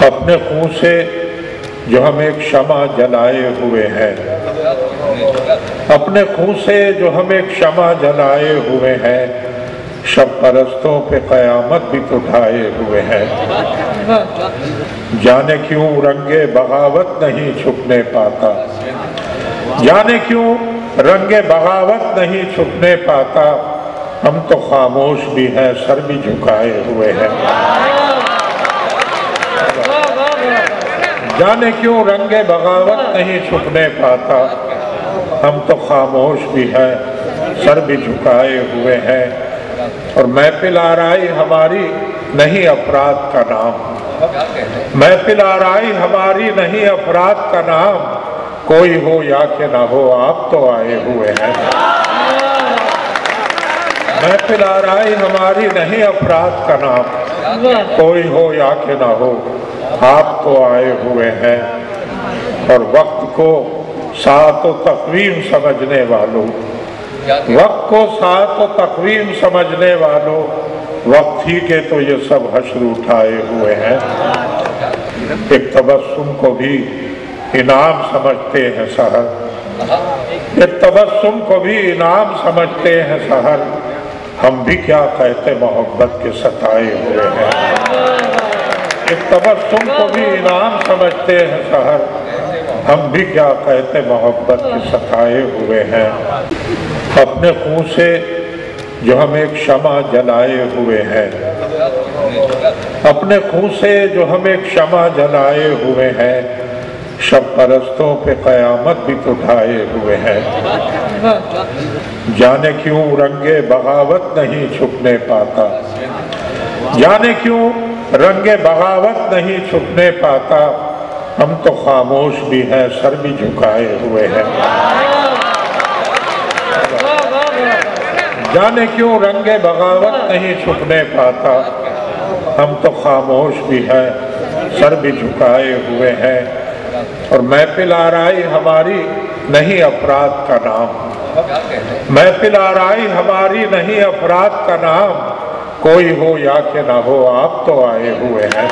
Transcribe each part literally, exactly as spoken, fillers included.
अपने खून से जो हम एक शमा जलाए हुए हैं, अपने खून से जो हम एक शमा जलाए हुए हैं, शब परस्तों पे क़यामत भी तो ढाए हुए हैं। जाने क्यों रंगे बगावत नहीं छुपने पाता, जाने क्यों रंगे बगावत नहीं छुपने पाता। हम तो खामोश भी हैं, सर भी झुकाए हुए हैं। जाने क्यों रंगे बगावत नहीं छुपने पाता। हम तो खामोश भी हैं, सर भी झुकाए हुए हैं। और महफिल आराई हमारी नहीं अपराध का नाम, महफिल आराई हमारी नहीं अपराध का नाम। कोई हो या कि ना हो, आप तो आए हुए हैं। महफिल आराई हमारी नहीं अपराध का नाम, कोई हो या कि ना हो, आप तो आए हुए हैं। और वक्त को सात व तक़वीम समझने वालों, वक्त को सात व तक़वीम समझने वालों, वक्त ही के तो ये सब हश्र उठाए हुए हैं। एक तबस्सुम को भी इनाम समझते हैं सहर, एक तबस्सुम को भी इनाम समझते हैं सहर। हम भी क्या कहते मोहब्बत के सताए हुए हैं। एक तबस्सुम को भी इनाम समझते हैं सहर, हम भी क्या कहते मोहब्बत के सताए हुए हैं। अपने खून से जो हम एक शमा जलाए हुए हैं, अपने खून से जो हम एक शमा जलाए हुए हैं, शब परस्तों पे क़यामत भी तो ढाए हुए हैं। जाने क्यों रंगे बगावत नहीं छुपने पाता, जाने क्यों रंगे बगावत नहीं छुपने पाता। हम तो खामोश भी हैं, सर भी झुकाए हुए हैं। जाने क्यों रंगे बगावत नहीं छुपने पाता। हम तो खामोश भी हैं, सर भी झुकाए हुए हैं। और महफिल आराई हमारी नहीं अपराध का नाम, महफिल आराई हमारी नहीं अपराध का नाम। कोई हो या कि ना हो, आप तो आए हुए हैं।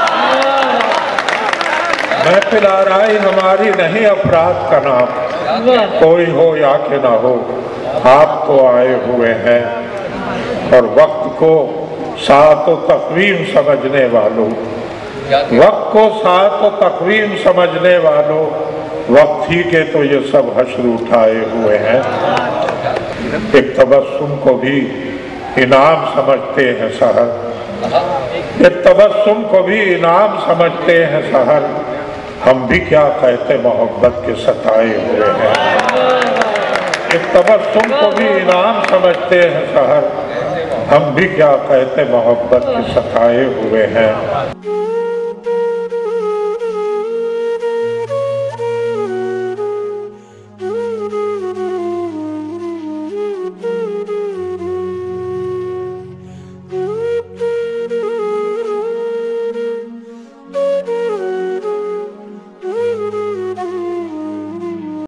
महफिल आराई हमारी नहीं अपराध का नाम, कोई हो या कि ना हो, आप तो आए हुए हैं। और वक्त को सात व तक़वीम समझने वालों, वक्त को सात व तक़वीम समझने वालों, वक्त ही के तो ये सब हश्र उठाए हुए हैं। एक तबस्सुम को भी इनाम समझते हैं सहर, एक तबस्सुम को भी इनाम समझते हैं सहर। हम भी क्या कहते मोहब्बत के सताए हुए हैं। एक तबस्सुम को भी इनाम समझते हैं सहर, हम भी क्या कहते मोहब्बत के सताए हुए हैं।